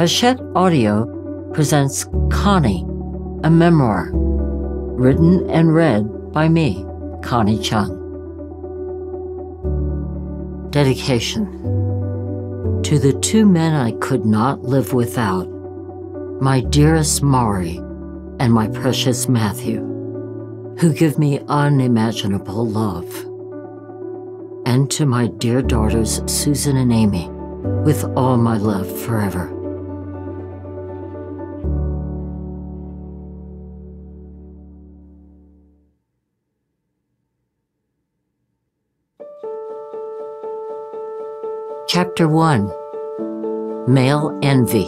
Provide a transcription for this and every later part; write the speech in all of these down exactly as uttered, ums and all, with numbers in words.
Hachette Audio presents Connie, a memoir, written and read by me, Connie Chung. Dedication. To the two men I could not live without, my dearest Maury and my precious Matthew, who give me unimaginable love. And to my dear daughters, Susan and Amy, with all my love forever. Chapter one. Male Envy.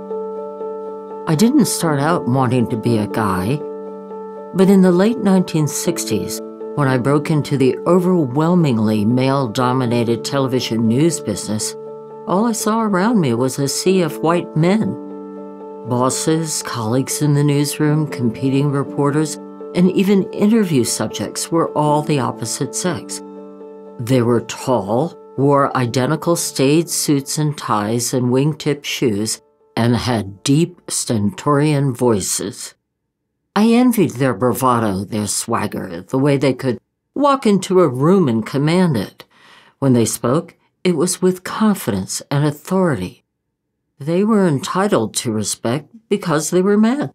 I didn't start out wanting to be a guy, but in the late nineteen sixties, when I broke into the overwhelmingly male-dominated television news business, all I saw around me was a sea of white men. Bosses, colleagues in the newsroom, competing reporters, and even interview subjects were all the opposite sex. They were tall, wore identical staid suits and ties and wingtip shoes, and had deep, stentorian voices. I envied their bravado, their swagger, the way they could walk into a room and command it. When they spoke, it was with confidence and authority. They were entitled to respect because they were men.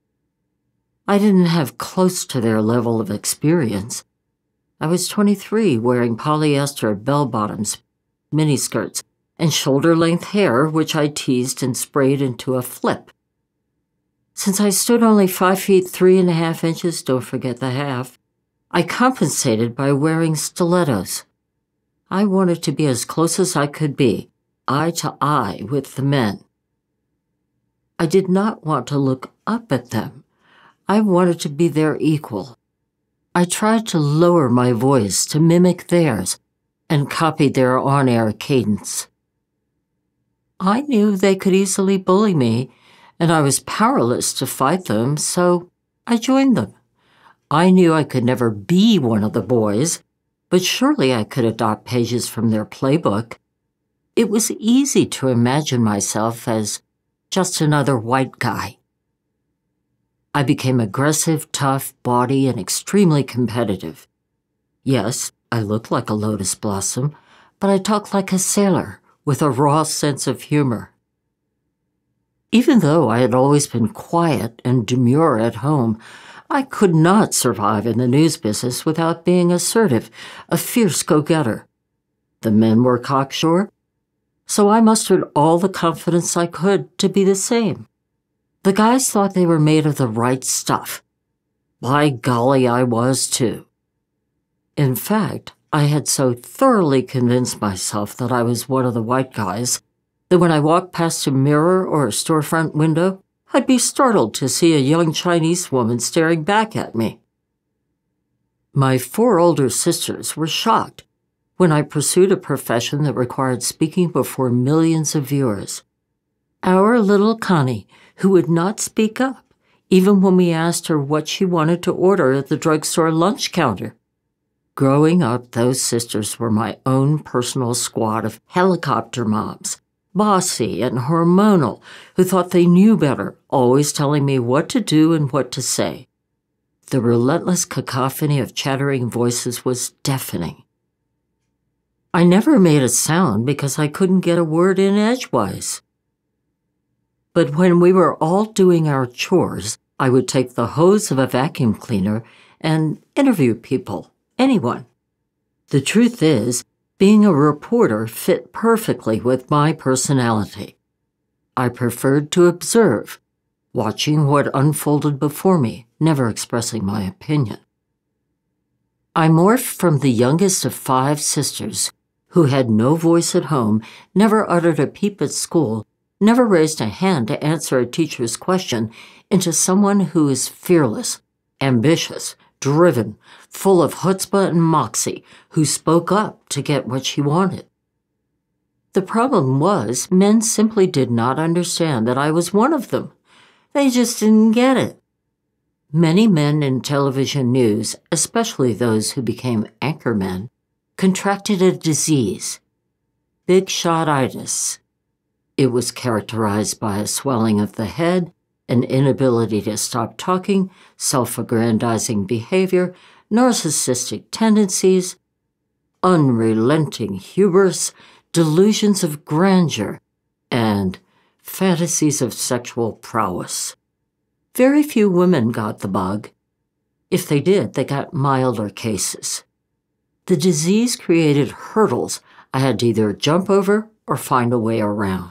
I didn't have close to their level of experience. I was twenty-three, wearing polyester bell-bottoms, miniskirts, and shoulder-length hair, which I teased and sprayed into a flip. Since I stood only five feet three and a half inches, don't forget the half, I compensated by wearing stilettos. I wanted to be as close as I could be, eye to eye with the men. I did not want to look up at them. I wanted to be their equal. I tried to lower my voice to mimic theirs and copied their on-air cadence. I knew they could easily bully me, and I was powerless to fight them, so I joined them. I knew I could never be one of the boys, but surely I could adopt pages from their playbook. It was easy to imagine myself as just another white guy. I became aggressive, tough, bawdy, and extremely competitive. Yes, I looked like a lotus blossom, but I talked like a sailor with a raw sense of humor. Even though I had always been quiet and demure at home, I could not survive in the news business without being assertive, a fierce go-getter. The men were cocksure, so I mustered all the confidence I could to be the same. The guys thought they were made of the right stuff. By golly, I was too. In fact, I had so thoroughly convinced myself that I was one of the white guys that when I walked past a mirror or a storefront window, I'd be startled to see a young Chinese woman staring back at me. My four older sisters were shocked when I pursued a profession that required speaking before millions of viewers. Our little Connie, who would not speak up, even when we asked her what she wanted to order at the drugstore lunch counter. Growing up, those sisters were my own personal squad of helicopter moms, bossy and hormonal, who thought they knew better, always telling me what to do and what to say. The relentless cacophony of chattering voices was deafening. I never made a sound because I couldn't get a word in edgewise. But when we were all doing our chores, I would take the hose of a vacuum cleaner and interview people, anyone. The truth is, being a reporter fit perfectly with my personality. I preferred to observe, watching what unfolded before me, never expressing my opinion. I morphed from the youngest of five sisters, who had no voice at home, never uttered a peep at school, never raised a hand to answer a teacher's question, into someone who is fearless, ambitious, driven, full of chutzpah and moxie, who spoke up to get what she wanted. The problem was, men simply did not understand that I was one of them. They just didn't get it. Many men in television news, especially those who became anchormen, contracted a disease, big-shot-itis. It was characterized by a swelling of the head, an inability to stop talking, self-aggrandizing behavior, narcissistic tendencies, unrelenting hubris, delusions of grandeur, and fantasies of sexual prowess. Very few women got the bug. If they did, they got milder cases. The disease created hurdles I had to either jump over or find a way around.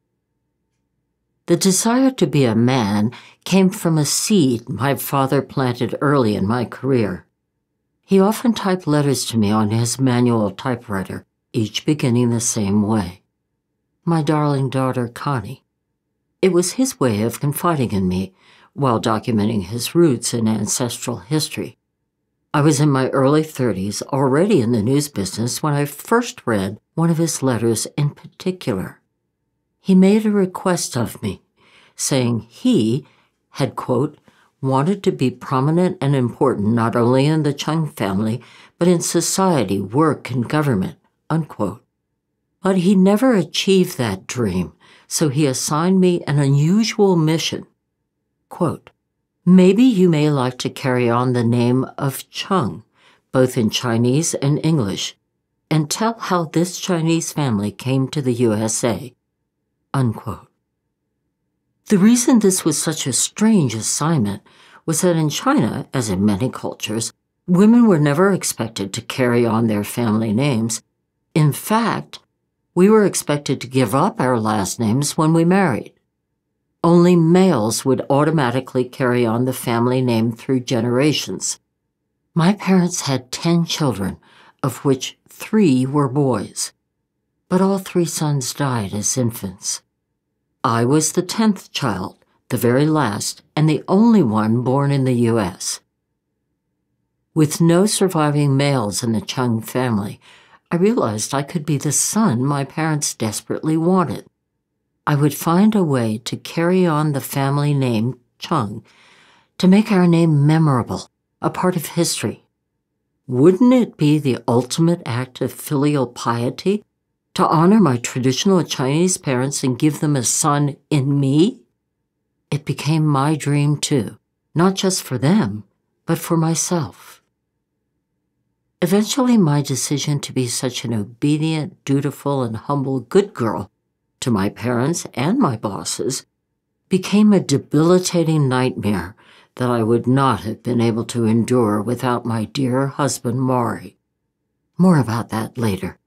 The desire to be a man came from a seed my father planted early in my career. He often typed letters to me on his manual typewriter, each beginning the same way. My darling daughter, Connie. It was his way of confiding in me while documenting his roots and ancestral history. I was in my early thirties, already in the news business, when I first read one of his letters in particular. He made a request of me, saying he had, quote, wanted to be prominent and important not only in the Chung family, but in society, work, and government, unquote. But he never achieved that dream, so he assigned me an unusual mission. Quote, maybe you may like to carry on the name of Chung, both in Chinese and English, and tell how this Chinese family came to the U S A, unquote. The reason this was such a strange assignment was that in China, as in many cultures, women were never expected to carry on their family names. In fact, we were expected to give up our last names when we married. Only males would automatically carry on the family name through generations. My parents had ten children, of which three were boys, but all three sons died as infants. I was the tenth child, the very last, and the only one born in the U S. With no surviving males in the Chung family, I realized I could be the son my parents desperately wanted. I would find a way to carry on the family name Chung, to make our name memorable, a part of history. Wouldn't it be the ultimate act of filial piety to honor my traditional Chinese parents and give them a son in me? It became my dream too, not just for them, but for myself. Eventually, my decision to be such an obedient, dutiful, and humble good girl to my parents and my bosses became a debilitating nightmare that I would not have been able to endure without my dear husband, Maury. More about that later.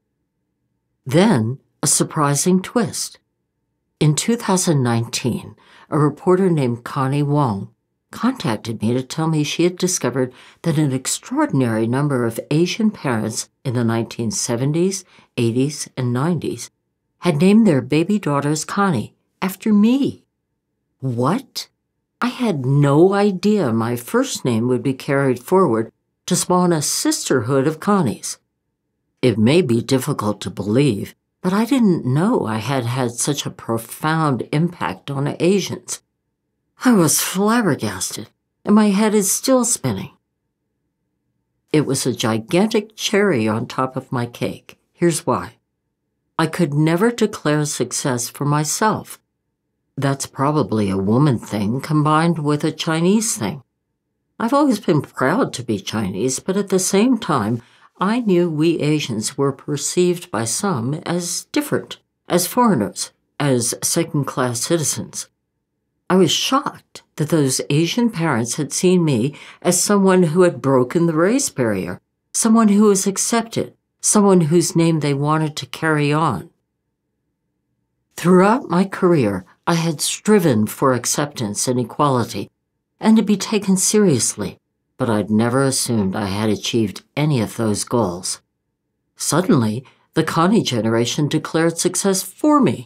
Then, a surprising twist. In two thousand nineteen, a reporter named Connie Chung contacted me to tell me she had discovered that an extraordinary number of Asian parents in the nineteen seventies, eighties, and nineties had named their baby daughters Connie after me. What? I had no idea my first name would be carried forward to spawn a sisterhood of Connies. It may be difficult to believe, but I didn't know I had had such a profound impact on Asians. I was flabbergasted, and my head is still spinning. It was a gigantic cherry on top of my cake. Here's why. I could never declare success for myself. That's probably a woman thing combined with a Chinese thing. I've always been proud to be Chinese, but at the same time, I knew we Asians were perceived by some as different, as foreigners, as second-class citizens. I was shocked that those Asian parents had seen me as someone who had broken the race barrier, someone who was accepted, someone whose name they wanted to carry on. Throughout my career, I had striven for acceptance and equality, and to be taken seriously, but I'd never assumed I had achieved any of those goals. Suddenly, the Connie generation declared success for me.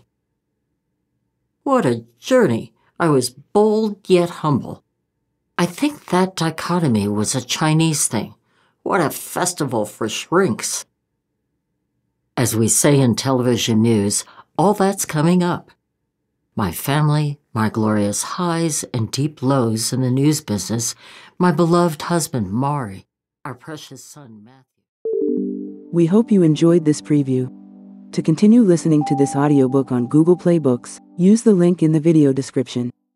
What a journey! I was bold yet humble. I think that dichotomy was a Chinese thing. What a festival for shrinks! As we say in television news, all that's coming up. My family, my glorious highs and deep lows in the news business, my beloved husband, Maury, our precious son, Matthew. We hope you enjoyed this preview. To continue listening to this audiobook on Google Play Books, use the link in the video description.